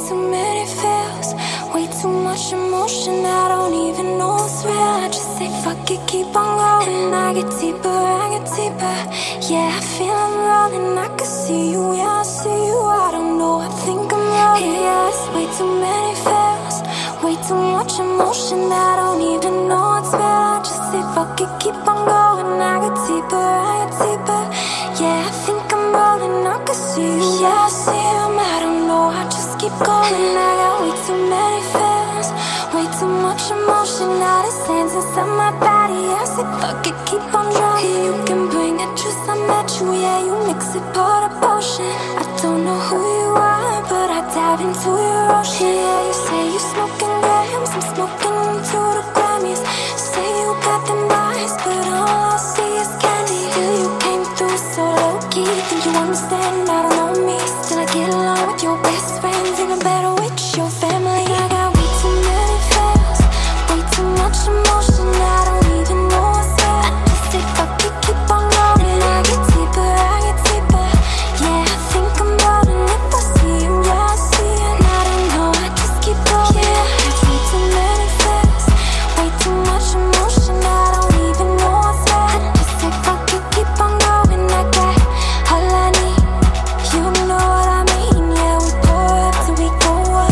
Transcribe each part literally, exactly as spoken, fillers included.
too many feels, way too much emotion. I don't even know what's real. I just say fuck it, keep on going. And I get deeper, I get deeper. Yeah, I feel I'm rolling. I can see you, yeah, I see you. I don't know, I think I'm rolling. Yeah, it's way too many feels, way too much emotion. I don't even know what's real. I just say fuck it, keep on going. I get deeper, I get deeper. Yeah, I think I'm rolling. I can see you, yeah, I see him. I don't know, I just keep going. I got way too many feelings, way too much emotion. Now the sands inside my body. I say fuck it, keep on drowning. You can bring it, just I met you. Yeah, you mix it, pour the potion. I don't know who you are, but I dive into your ocean. Yeah, you say you smoking grams, I'm smoking into the Grammys. Say you got them eyes, but all I see is candy. Still you came through so low-key. Think you understand, I don't know me. Still I get along with your best friends, even better with your family. I got way too many feels, way too much emotion. I don't even know what's real. I just say fuck it, keep on going. I get deeper, I get deeper. Yeah, I think I'm rolling. If I see him, yeah, I see him. I don't know, I just keep going. Yeah, there's way too many feels, way too much emotion. I don't even know what's real. I just say fuck it, keep on going. I got all I need, you know what I mean. Yeah, we pour up till we go up.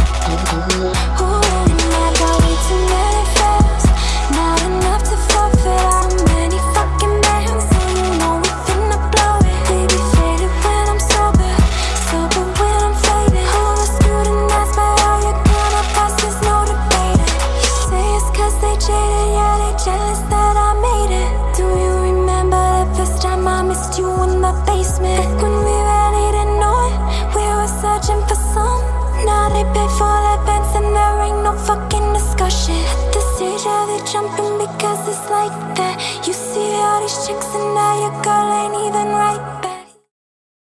Ooh, and I got way too many feels, not enough to forfeit. How many fucking bands, so you know we finna blow it. Baby faded when I'm sober, sober when I'm faded. Who was scrutinized by all your gonna pass, there's no debating. You say it's cause they jaded, yeah, they jealous that I made it. Do you remember the first time I missed you in the basement? Back when we really didn't know it, we were searching for some. Now they pay for the events and there ain't no fucking discussion. At this stage, are they jumping because it's like that? You see all these chicks and now your girl ain't even right back.